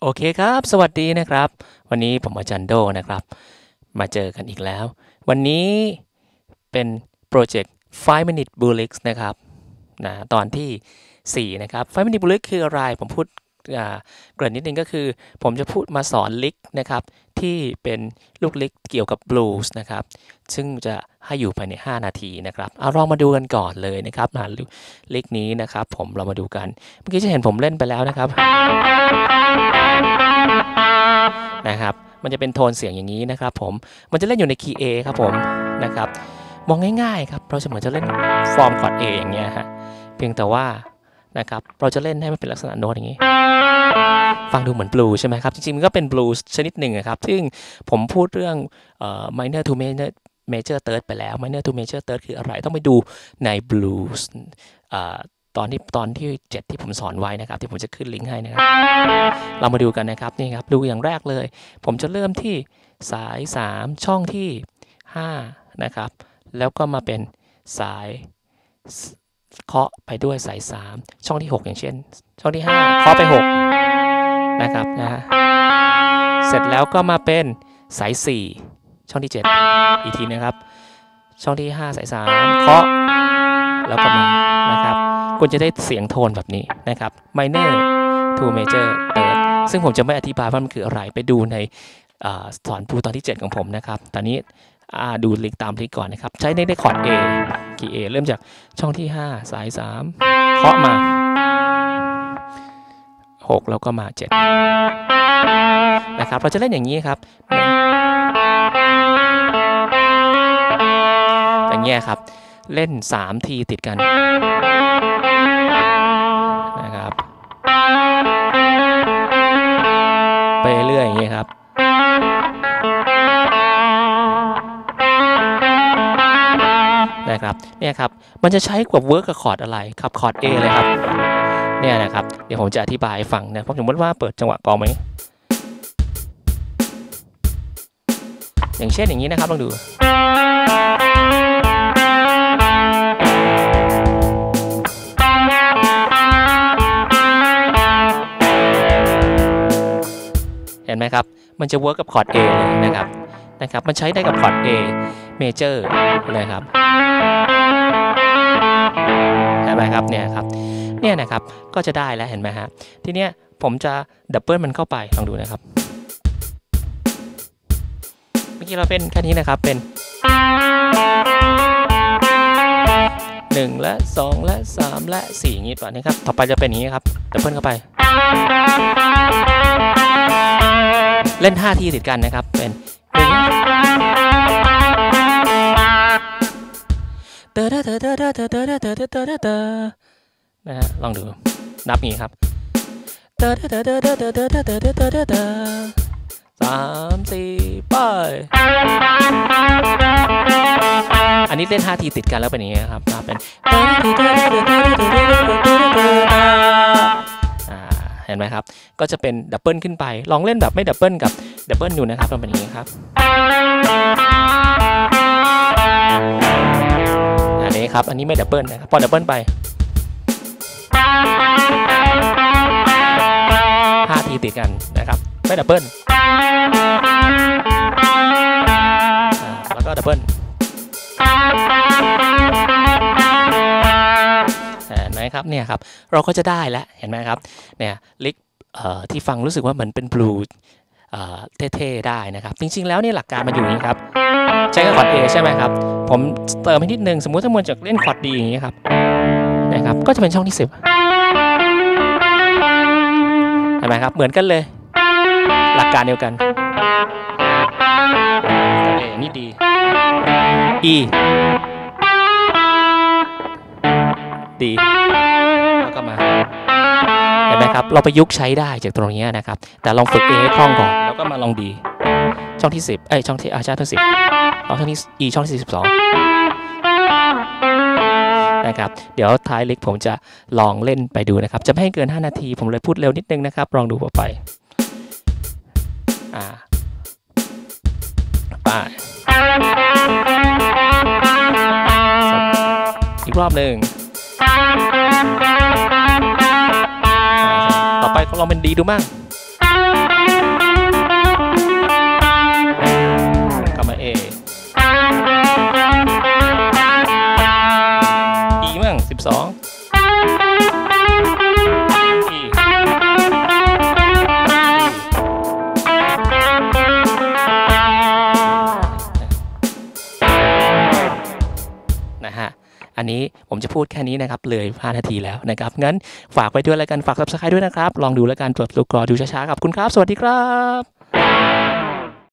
โอเคครับสวัสดีนะครับวันนี้ผมอาจารย์โดนะครับมาเจอกันอีกแล้ววันนี้เป็นโปรเจกต์ 5 minute bullets นะครับตอนที่4นะครับ5 minute bullets คืออะไรผมพูดเกริ่นนิดนึงก็คือผมจะพูดมาสอนลิกนะครับที่เป็นลูกลิกเกี่ยวกับบลูส์นะครับซึ่งจะให้อยู่ภายใน5นาทีนะครับเอาลองมาดูกันก่อนเลยนะครับลิกนี้นะครับผมเรามาดูกันเมื่อกี้จะเห็นผมเล่นไปแล้วนะครับมันจะเป็นโทนเสียงอย่างนี้นะครับผมมันจะเล่นอยู่ในคีย์ A ครับผมนะครับมองง่ายๆครับเราจะเหมือนจะเล่นฟอร์มคอร์ด A อย่างเงี้ยฮะเพียงแต่ว่านะครับเราจะเล่นให้มันเป็นลักษณะโน้ตอย่างนี้ฟังดูเหมือนบลูใช่ไหมครับจริงๆมันก็เป็นบลูชนิดหนึ่งครับซึ่งผมพูดเรื่องminor to major third ไปแล้ว minor to major third คืออะไรต้องไปดูใน blues ตอนที่7ที่ผมสอนไว้นะครับที่ผมจะขึ้นลิงก์ให้นะครับเรามาดูกันนะครับนี่ครับดูอย่างแรกเลยผมจะเริ่มที่สาย3ช่องที่5นะครับแล้วก็มาเป็นสายเคาะไปด้วยสาย3ช่องที่6อย่างเช่นช่องที่5เคาะไป6นะครับเสร็จแล้วก็มาเป็นสาย4ช่องที่7อีกทีนะครับช่องที่5สาย3เคาะแล้วก็มานะครับคุณจะได้เสียงโทนแบบนี้นะครับ minor to major third ซึ่งผมจะไม่อธิบายว่ามันคืออะไรไปดูในสอนปูตอนที่7ของผมนะครับตอนนี้ดูลิงก์ตามลิงก์ก่อนนะครับใช้ในคอร์ด A คีย์ A เริ่มจากช่องที่5สาย3เคาะมา6แล้วก็มา7นะครับเราจะเล่นอย่างนี้ครับอย่างเงี้ยครับเล่น3ทีติดกันนะครับไปเรื่อยอย่างเงี้ยครับนะครับเนี่ยครับมันจะใช้กับเวิร์กกับคอร์ดอะไรครับคอร์ด A เลยครับเนี่ยนะครับเดี๋ยวผมจะอธิบายให้ฟังนะผมสมมติว่าเปิดจังหวะกลองไหมอย่างเช่นอย่างนี้นะครับลองดูเห็นไหมครับมันจะเวิร์กกับคอร์ด A เลยนะครับมันใช้ได้กับคอร์ด A major เลยครับเห็นไหมครับเนี่ยนะครับก็จะได้แล้วเห็นไหมฮะทีเนี้ยผมจะดับเบิลมันเข้าไปลองดูนะครับเมื่อกี้เราเป็นแค่นี้นะครับเป็น1และ2และ3และ4อย่างนี้ต่อนี้ครับต่อไปจะเป็นอย่างนี้ครับดับเบิลเข้าไปเล่น5ทีติดกันนะครับเป็นนะฮะลองดูนับงี้ครับ3 4ไปอันนี้เล่น5ทีติดกันแล้วเป็นอย่างนี้ครับเป็นเห็นไหมครับก็จะเป็นดับเบิลขึ้นไปลองเล่นแบบไม่ดับเบิลกับดับเบิลอยู่นะครับเป็นอย่างนี้ครับอันนี้ครับอันนี้ไม่ดับเบิลนะครับพอดับเบิลไป5ทีติดกันนะครับไม่ดับเบิลแล้วก็ดับเบิลเห็นไหมครับเนี่ยครับเราก็จะได้แล้วเห็นไหมครับเนี่ยลิกที่ฟังรู้สึกว่าเหมือนเป็นบลูเท่ๆได้นะครับจริงๆแล้วเนี่ยหลักการมันอยู่อย่างนี้ครับใช้กับคอร์ด A ใช่ไหมครับผมเติมให้นิดนึงสมมุติถ้ามวลจากเล่นคอร์ด D อย่างนี้ครับนะครับก็จะเป็นช่องที่10เห็นไหมครับเหมือนกันเลยหลักการเดียวกัน A นี่ D E D แล้วก็มาเห็นไหมครับเราไปยุกใช้ได้จากตรงนี้นะครับแต่ลองฝึก A ให้คล่องก่อนแล้วก็มาลอง D ช่องที่10ช่องที่ช่องที่10ลองช่องที่ E ช่องที่42นะครับเดี๋ยวท้ายลิกผมจะลองเล่นไปดูนะครับจะไม่ให้เกิน5นาทีผมเลยพูดเร็วนิดนึงนะครับลองดูไปอีกรอบหนึ่งต่อไปลองเป็นดีดูมั่งจะพูดแค่นี้นะครับเลย5 นาทีแล้วนะครับงั้นฝากไปด้วยแล้วกันฝาก Subscribe ด้วยนะครับลองดูแล้วกันเปิดตัวกรอดูช้าๆขอบคุณครับสวัสดีครับ